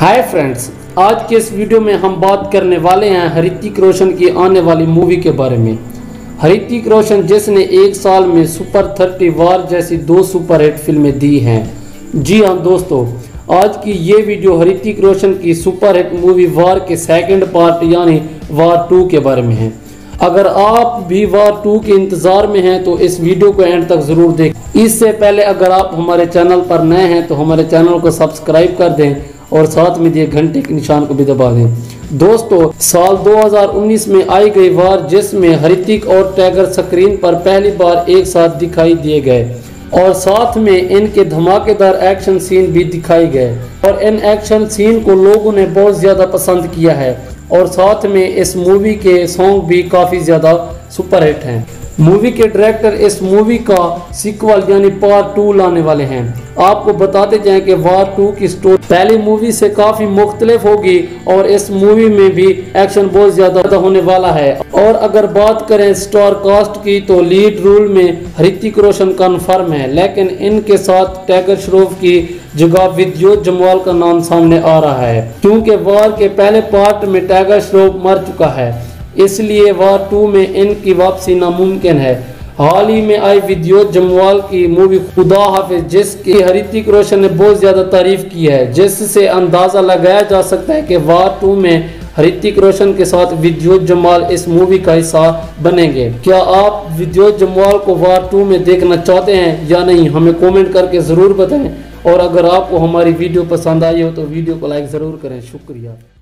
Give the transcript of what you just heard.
Hi friends, आज के इस वीडियो में हम बात करने वाले हैं ऋतिक रोशन की आने वाली मूवी के बारे में। ऋतिक रोशन जिसने एक साल में सुपर 30 वार जैसी 2 सुपरहिट फिल्में दी हैं। जी हाँ दोस्तों, आज की ये वीडियो ऋतिक रोशन की सुपरहिट मूवी वार के सेकंड पार्ट यानी वार 2 के बारे में है। अगर आप भी वार 2 के इंतज़ार में हैं तो इस वीडियो को एंड तक ज़रूर देखें। इससे पहले अगर आप हमारे चैनल पर नए हैं तो हमारे चैनल को सब्सक्राइब कर दें और साथ में दिए घंटे के निशान को भी दबा दें। दोस्तों, साल 2019 में आई गई वार जिसमें ऋतिक और टाइगर स्क्रीन पर पहली बार एक साथ दिखाई दिए गए और साथ में इनके धमाकेदार एक्शन सीन भी दिखाए गए और इन एक्शन सीन को लोगों ने बहुत ज़्यादा पसंद किया है और साथ में इस मूवी के सॉन्ग भी काफ़ी ज़्यादा सुपरहिट हैं। मूवी के डायरेक्टर इस मूवी का सीक्वल यानी पार्ट 2 लाने वाले हैं। आपको बताते जाएं कि वार 2 की स्टोरी पहली मूवी से काफ़ी मुख्तलिफ होगी और इस मूवी में भी एक्शन बहुत ज़्यादा होने वाला है। और अगर बात करें स्टार कास्ट की तो लीड रोल में ऋतिक रोशन कन्फर्म है, लेकिन इनके साथ टाइगर श्रॉफ की जगह विद्युत जम्वाल का नाम सामने आ रहा है क्योंकि वार के पहले पार्ट में टाइगर श्रॉफ मर चुका है, इसलिए वार 2 में इनकी वापसी नामुमकिन है। हाल ही में आई विद्युत जम्वाल की मूवी खुदा हाफिज जिसकी ऋतिक रोशन ने बहुत ज़्यादा तारीफ की है, जिससे अंदाज़ा लगाया जा सकता है कि वार 2 में ऋतिक रोशन के साथ विद्युत जम्वाल इस मूवी का हिस्सा बनेंगे। क्या आप विद्युत जम्वाल को वार 2 में देखना चाहते हैं या नहीं, हमें कमेंट करके ज़रूर बताएं। और अगर आपको हमारी वीडियो पसंद आई हो तो वीडियो को लाइक ज़रूर करें। शुक्रिया।